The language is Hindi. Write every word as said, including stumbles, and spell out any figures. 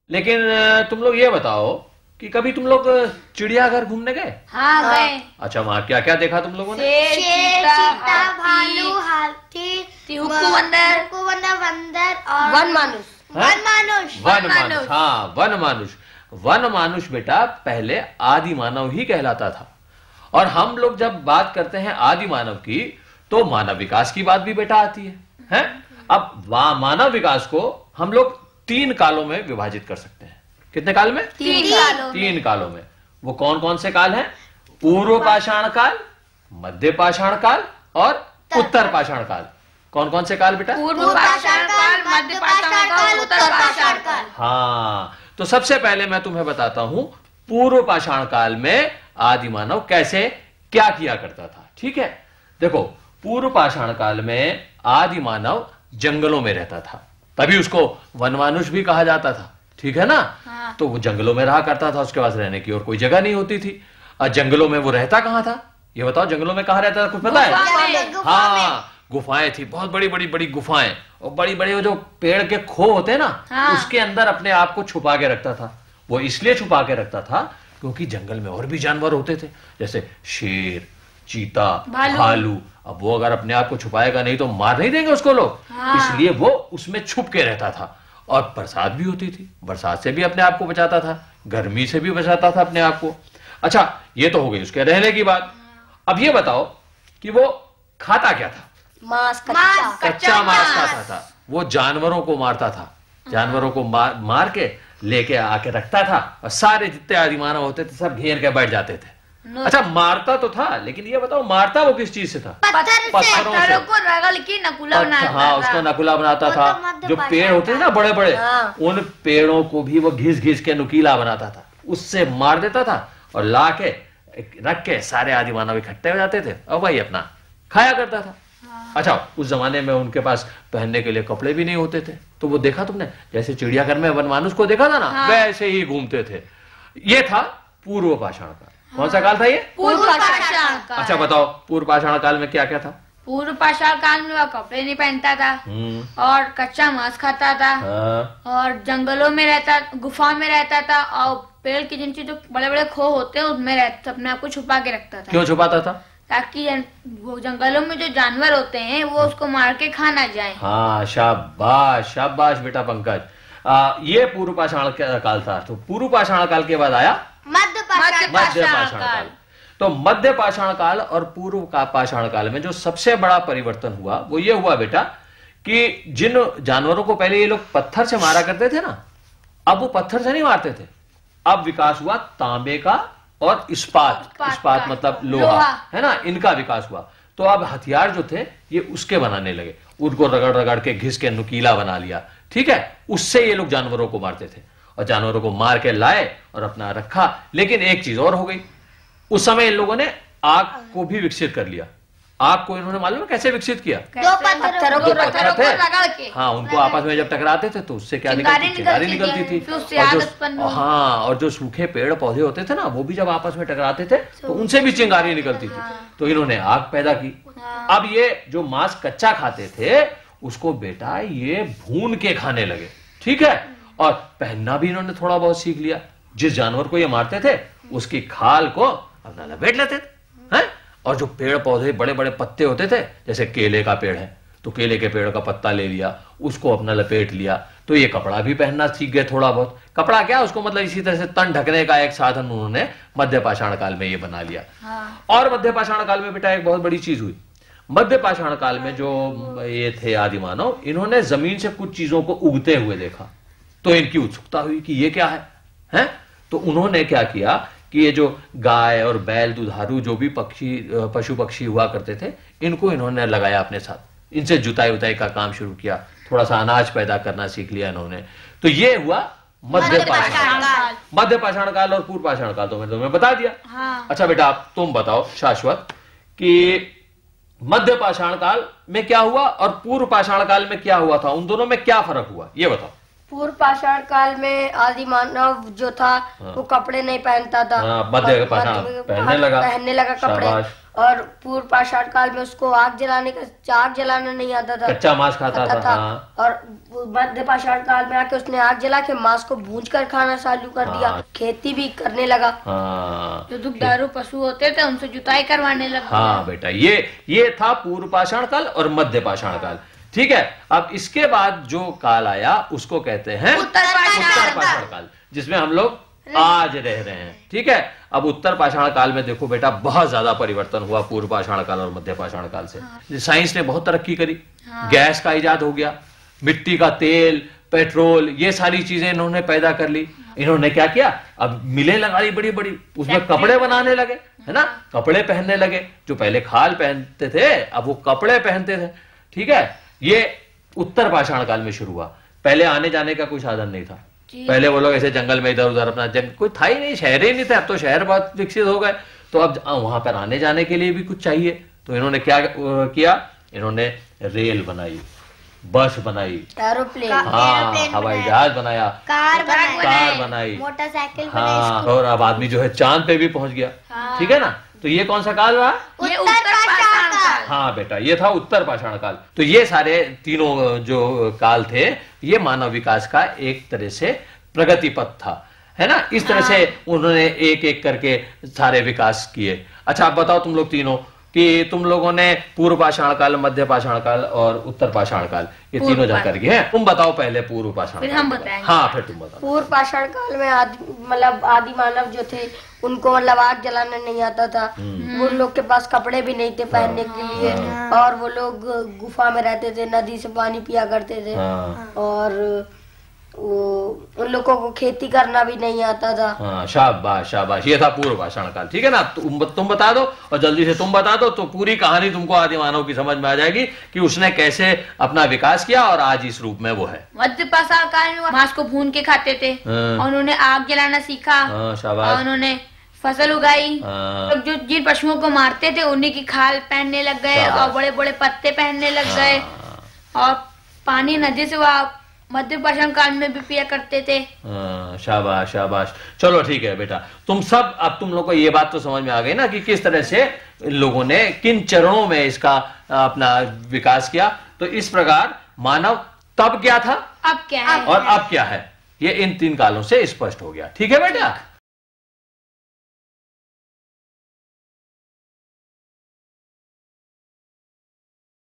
लेकिन तुम लोग ये बताओ कि कभी तुम लोग चिड़ियाघर घूमने गए? हाँ गए। अच्छा, वहाँ क्या क्या देखा तुम लोगों ने? शेर, चीता, भालू, हाथी, हुक्कू बंदर, हुक्कू बंदर, बंदर और वन मानुष। वन मानुष। वन मानुष, हाँ वन मानुष। वन मानुष बेटा पहले आदि मानव ही कहलाता था। और हम लोग जब बात करते हैं आदि मानव की तो मानव विकास की बात भी बेटा आती है, हैं? अब मानव विकास को हम लोग तीन कालों में विभाजित कर सकते हैं। कितने काल में? तीन कालों तीन कालों में। वो कौन कौन से काल हैं? पूर्व पाषाण काल, मध्य पाषाण काल और उत्तर पाषाण काल। कौन कौन से काल बेटा? पूर्व पाषाण काल, मध्य पाषाण काल, उत्तर पाषाण काल। हाँ, तो सबसे पहले मैं तुम्हें बताता हूं पूर्व पाषाण काल में आदि मानव कैसे क्या किया करता था। ठीक है, देखो पूर्व पाषाण काल में आदि मानव जंगलों में रहता था, तभी उसको वनमानुष भी कहा जाता था। ठीक है ना? हाँ। तो वो जंगलों में रहा करता था, उसके पास रहने की और कोई जगह नहीं होती थी। और जंगलों में वो रहता कहां था ये बताओ? जंगलों में कहां रहता था कुछ पता है? हाँ, गुफाएं थी, बहुत बड़ी बड़ी बड़ी गुफाएं, और बड़ी बड़ी जो पेड़ के खो होते हैं ना, हाँ। उसके अंदर अपने आप को छुपा के रखता था। वो इसलिए छुपा के रखता था क्योंकि जंगल में और भी जानवर होते थे, जैसे शेर, चीता, भालू। अब वो अगर अपने आप को छुपाएगा नहीं तो मार नहीं देंगे उसको लोग, हाँ। इसलिए वो उसमें छुप के रहता था। और बरसात भी होती थी, बरसात से भी अपने आप को बचाता था, गर्मी से भी बचाता था अपने आप को। अच्छा, ये तो हो गई उसके रहने की बात। अब ये बताओ कि वो खाता क्या था? मांस, कच्चा कच्चा मांस खाता था। वो जानवरों को मारता था, जानवरों को मार मार के लेके आके रखता था, और सारे जितने आदि मानव होते थे सब घेर के बैठ जाते थे। अच्छा, मारता तो था, लेकिन ये बताओ मारता वो किस चीज से था? पत्थरों से को रगड़ के नकुला बनाता था। हाँ, उसको नकुला बनाता था। जो पेड़ होते थे ना बड़े बड़े, हाँ। उन पेड़ों को भी वो घिस घिस के नुकीला बनाता था, उससे मार देता था और ला के रख के सारे आदि मानव इकट्ठे हो जाते थे और वही अपना खाया करता था। हाँ। अच्छा, उस जमाने में उनके पास पहनने के लिए कपड़े भी नहीं होते थे, तो वो देखा तुमने जैसे चिड़ियाघर में वनमानुष को देखा था ना, हाँ। वैसे ही घूमते थे। ये था पूर्व पाषाण काल। कौन सा काल था ये? पूर्व पाषाण काल। अच्छा बताओ, पूर्व पाषाण काल में क्या क्या था? पूर्व पाषाण काल में वह कपड़े नहीं पहनता था और कच्चा मांस खाता था, हाँ। और जंगलों में रहता, गुफा में रहता था, और पेड़ की जिनसे जो बड़े बड़े खो होते हैं उनमें रहता, अपने आप को छुपा के रखता था। क्यों छुपाता था? ताकि वो जंगलों में जो जानवर होते हैं वो उसको मार के खा ना जाए। हाँ, शाबाश शाबाश बेटा पंकज। आ, ये पूर्व पाषाण काल था। तो पूर्व पाषाण काल के बाद आया मध्य पाषाण काल। तो मध्य पाषाण काल और पूर्व का पाषाण काल में जो सबसे बड़ा परिवर्तन हुआ वो ये हुआ बेटा कि जिन जानवरों को पहले ये लोग पत्थर से मारा करते थे ना, अब वो पत्थर से नहीं मारते थे। अब विकास हुआ तांबे का और इस्पात, इस्पात मतलब लोहा, है ना, इनका विकास हुआ। तो अब हथियार जो थे ये उसके बनाने लगे, उनको रगड़ रगड़ के घिस के नुकीला बना लिया। ठीक है, उससे ये लोग जानवरों को मारते थे और जानवरों को मार के लाए और अपना रखा। लेकिन एक चीज और हो गई, उस समय इन लोगों ने आग को भी विकसित कर लिया। आग को इन्होंने मालूम है कैसे विकसित किया? दो पत्थरों को रगड़ के, हाँ, उनको आपस में जब टकराते थे तो उससे क्या निकलती? चिंगारी निकलती थी। और जो, हाँ, और जो सूखे पेड़ पौधे होते थे ना वो भी जब आपस में टकराते थे तो उनसे भी चिंगारी निकलती थी। तो इन्होंने आग पैदा की। अब ये जो मांस कच्चा खाते थे उसको बेटा ये भून के खाने लगे। ठीक है, और पहनना भी इन्होंने थोड़ा बहुत सीख लिया। जिस जानवर को ये मारते थे उसकी खाल को अपना लपेट लेते थे, हैं? और जो पेड़ पौधे बड़े बड़े पत्ते होते थे, जैसे केले का पेड़ है तो केले के पेड़ का पत्ता ले लिया, उसको अपना लपेट लिया, तो ये कपड़ा भी पहनना सीख गए थोड़ा बहुत। कपड़ा क्या, उसको मतलब इसी तरह से तन ढकने का एक साधन उन्होंने मध्य पाषाण काल में ये बना लिया। हाँ। और मध्य पाषाण काल में बेटा एक बहुत बड़ी चीज हुई। मध्य पाषाण काल में जो ये थे आदि मानव, इन्होंने जमीन से कुछ चीजों को उगते हुए देखा, तो इनकी उत्सुकता हुई कि ये क्या है, हैं? तो उन्होंने क्या किया कि ये जो गाय और बैल, दुधारू जो भी पक्षी पशु पक्षी हुआ करते थे, इनको इन्होंने लगाया अपने साथ, इनसे जुताई उताई का काम शुरू किया, थोड़ा सा अनाज पैदा करना सीख लिया इन्होंने। तो ये हुआ मध्य पाषाण काल। मध्य पाषाण काल और पूर्व पाषाण काल तो मैंने तुम्हें बता दिया। हाँ। अच्छा बेटा, आप तुम बताओ शाश्वत कि मध्य पाषाण काल में क्या हुआ और पूर्व पाषाण काल में क्या हुआ था, उन दोनों में क्या फर्क हुआ ये बताओ। पूर्व पाषाण काल में आदि मानव जो था, हाँ। वो कपड़े नहीं पहनता था, हाँ, मध्य पाषाण पहनने लगा पहनने लगा कपड़े, और पूर्व पाषाण काल में उसको आग जलाने का आग जलाना नहीं आता था, कच्चा मांस खाता था, था। हाँ। और मध्य पाषाण काल में आके उसने आग जला के मांस को भूंज कर खाना चालू कर दिया, हाँ। खेती भी करने लगा, हाँ। जो दुग्धारू पशु होते थे उनसे जुताई करवाने लगा। हाँ बेटा, ये ये था पूर्व पाषाण काल और मध्य पाषाण काल। ठीक है, अब इसके बाद जो काल आया उसको कहते हैं उत्तर पाषाण काल, जिसमें हम लोग आज रह रहे हैं। ठीक है, अब उत्तर पाषाण काल में देखो बेटा बहुत ज्यादा परिवर्तन हुआ पूर्व पाषाण काल और मध्य पाषाण काल से। हाँ। साइंस ने बहुत तरक्की करी, हाँ। गैस का इजाद हो गया, मिट्टी का तेल, पेट्रोल, ये सारी चीजें इन्होंने पैदा कर ली। इन्होंने क्या किया, अब मिलें लगाई बड़ी बड़ी, उसमें कपड़े बनाने लगे, है ना, कपड़े पहनने लगे। जो पहले खाल पहनते थे अब वो कपड़े पहनते थे। ठीक है, ये उत्तर पाषाण काल में शुरू हुआ। पहले आने जाने का कोई साधन नहीं था, पहले वो लोग ऐसे जंगल में इधर उधर अपना जंग, कोई था ही नहीं, शहर ही नहीं थे। अब तो शहर बहुत विकसित हो गए, तो अब वहां पर आने जाने के लिए भी कुछ चाहिए। तो इन्होंने क्या किया, इन्होंने रेल बनाई, बस बनाई, एरोप्लेन, हाँ, हवाई जहाज बनाया, कार बनाई, कार बनाई, मोटरसाइकिल, हाँ, और अब आदमी जो है चांद पे भी पहुंच गया। हाँ। ठीक है ना, तो ये कौन सा काल रहा? ये उत्तर पाषाण काल। हाँ बेटा, ये था उत्तर पाषाण काल। तो ये सारे तीनों जो काल थे ये मानव विकास का एक तरह से प्रगति पथ था, है ना। इस तरह हाँ। से उन्होंने एक एक करके सारे विकास किए। अच्छा, आप बताओ तुम लोग तीनों कि तुम लोगों ने पूर्व पाषाण काल, मध्य पाषाण काल और उत्तर पाषाण काल ये तीनों जाकर के हैं। तुम बताओ पहले पूर्व पाषाण फिर हम बताएंगे। हाँ, फिर तुम बताओ। पूर्व पाषाण काल में आदि मतलब आदि मानव जो थे उनको मतलब आग जलाना नहीं आता था, वो लोग के पास कपड़े भी नहीं थे पहनने के लिए, और वो लोग गुफा में रहते थे, नदी से पानी पिया करते थे, और वो उन लोगों को खेती करना भी नहीं आता था। हाँ, शाबाश शाबाश, ये था पूर्व पाषाण काल। ठीक है ना, तुम तुम बता दो और जल्दी से तुम बता दो, तो पूरी कहानी तुमको आदि मानव की समझ में आ जाएगी कि उसने कैसे अपना विकास किया और आज इस रूप में वो है। मध्य पाषाण काल में मांस को भून के खाते थे, और उन्होंने आग जलाना सीखा, शाबाश, उन्होंने फसल उगाई, लोग जो जिन पशुओं को मारते थे उन्हीं की खाल पहनने लग गए और बड़े बड़े पत्ते पहनने लग गए, और पानी नदी से वह मध्य पाषाण काल में भी पिया करते थे। शाबाश शाबाश, चलो ठीक है बेटा, तुम सब अब तुम लोग को ये बात तो समझ में आ गई ना कि किस तरह से इन लोगों ने किन चरणों में इसका अपना विकास किया। तो इस प्रकार मानव तब क्या था, अब क्या है, और अब क्या है, ये इन तीन कालों से स्पष्ट हो गया। ठीक है बेटा।